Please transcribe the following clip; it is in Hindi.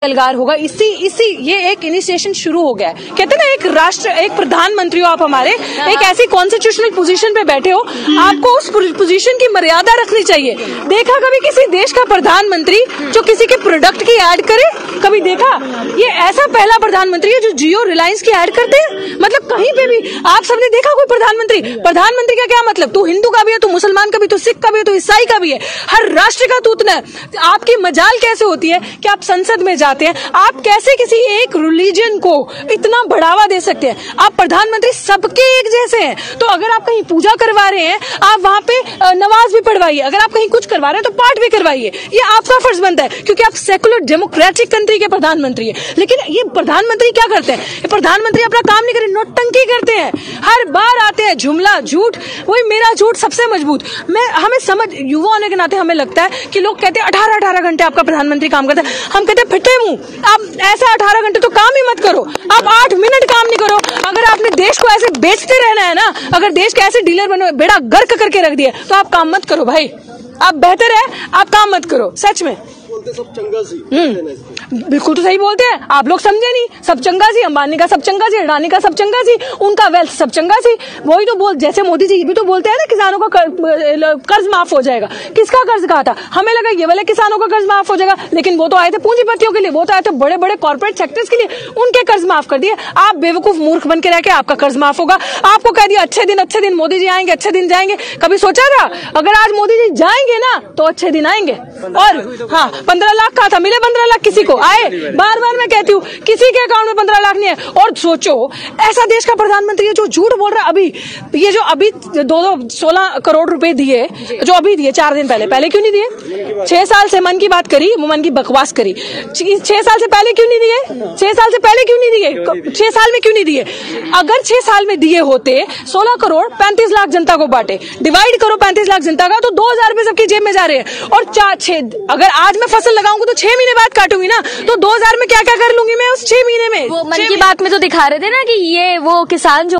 एल्गार होगा। इसी ये एक इनिशिएशन शुरू हो गया है। कहते हैं ना, एक राष्ट्र, एक प्रधानमंत्री हो आप हमारे, एक ऐसी कॉन्स्टिट्यूशनल पोजीशन पे बैठे हो, आपको उस पोजीशन की मर्यादा रखनी चाहिए। देखा कभी किसी देश का प्रधानमंत्री जो किसी के प्रोडक्ट की ऐड करे? कभी देखा? ये ऐसा पहला प्रधानमंत्री है जो जियो रिलायंस की ऐड करते हैं। मतलब कहीं पे भी आप सबने देखा कोई प्रधानमंत्री का क्या मतलब? तू हिंदू का भी है, तू मुसलमान का भी, तू सिख का भी है, तू ईसाई का भी है, हर राष्ट्र का तूतना है। आपकी मजाल कैसे होती है कि आप संसद में जाते हैं? आप कैसे किसी एक रिलीजन को इतना बढ़ावा दे सकते हैं? आप प्रधानमंत्री सबके एक जैसे हैं। तो अगर आप कहीं पूजा करवा रहे हैं, आप वहां पे नमाज भी पढ़वाइए। अगर आप कहीं कुछ करवा रहे हैं तो पाठ भी करवाइए। ये आपका फर्ज बनता है, क्योंकि आप सेकुलर डेमोक्रेटिक कंट्री के प्रधानमंत्री है। लेकिन ये प्रधानमंत्री क्या करते हैं? ये प्रधानमंत्री अपना काम नहीं करे, नौटंकी करते हैं। हर बार आते हैं जुमला झूठ, वही मेरा झूठ सबसे मजबूत। हमें समझ, युवा होने के नाते हमें लगता है कि लोग कहते हैं 18 घंटे आपका प्रधानमंत्री काम करता है। हम कहते हैं फिटे मुंह, आप ऐसा 18 घंटे तो काम ही मत करो, आप 8 मिनट काम नहीं करो। अगर आपने देश को ऐसे बेचते रहना है ना, अगर देश के ऐसे डीलर बनो, बेड़ा गर्क करके रख दिया, तो आप काम मत करो भाई। आप बेहतर है आप काम मत करो। सच में सब चंगा सी, बिल्कुल तो सही बोलते हैं। आप लोग समझे नहीं, सब चंगा सी, अंबानी का सब चंगा सी, अडानी का सब चंगा सी, उनका वेल्थ सब चंगा सी। वही तो बोल, जैसे मोदी जी भी तो बोलते हैं ना, किसानों का कर्ज माफ हो जाएगा। किसका कर्ज कहा था? हमें लगा ये वाले किसानों का कर्ज माफ हो जाएगा, लेकिन वो तो आए थे पूंजीपतियों के लिए, वो तो आए थे बड़े बड़े कॉर्पोरेट सेक्टर्स के लिए, उनके कर्ज माफ कर दिए। आप बेवकूफ मूर्ख बन के रह के आपका कर्ज माफ होगा। आपको कह दिया अच्छे दिन मोदी जी आएंगे, अच्छे दिन जाएंगे। कभी सोचा था अगर आज मोदी जी जाएंगे ना तो अच्छे दिन आएंगे? और हाँ, 15 लाख कहा था, मिले 15 लाख किसी को? आए? बार बार मैं कहती हूँ, किसी के अकाउंट में 15 लाख नहीं है। और सोचो, ऐसा देश का प्रधानमंत्री है जो झूठ बोल रहा है। अभी ये जो अभी 16 करोड़ रुपए दिए, जो अभी दिए 4 दिन पहले क्यों नहीं दिए? 6 साल से मन की बात करी, मन की बकवास करी। 6 साल से पहले क्यों नहीं दिए? 6 साल से पहले क्यों नहीं दिए? 6 साल में क्यों नहीं दिए? अगर 6 साल में दिए होते, 16 करोड़ 35 लाख जनता को बांटे, डिवाइड करो 35 लाख जनता का, तो 2000 रुपए सबकी जेब में जा रहे हैं। और 6 अगर आज मैं फसल लगाऊंगी तो 6 महीने बाद काटूंगी ना, तो 2000 में क्या क्या कर लूंगी मैं उस 6 महीने में? वो मन की बात में तो दिखा रहे थे ना कि ये वो किसान जो